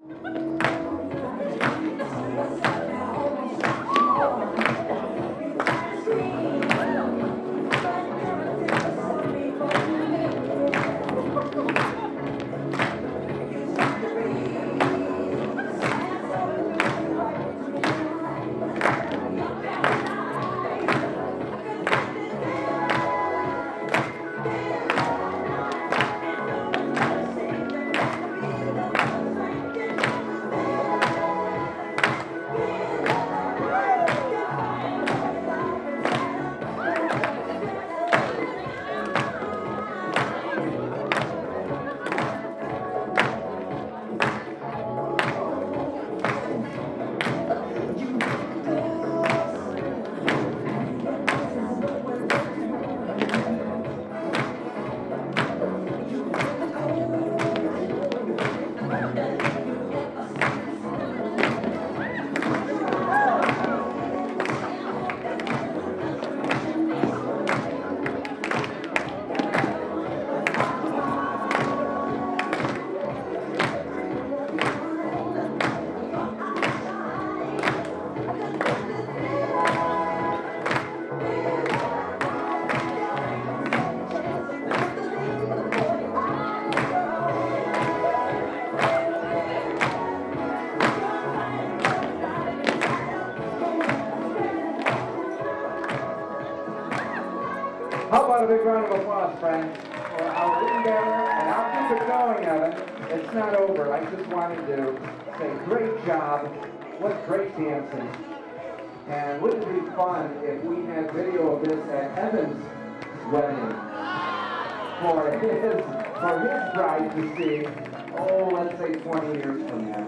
How about a big round of applause, friends, for our written banner, and I'll keep it going, Evan. It's not over. I just wanted to say great job. What great dancing. And wouldn't it be fun if we had video of this at Evan's wedding for his bride to see, oh, let's say 20 years from now.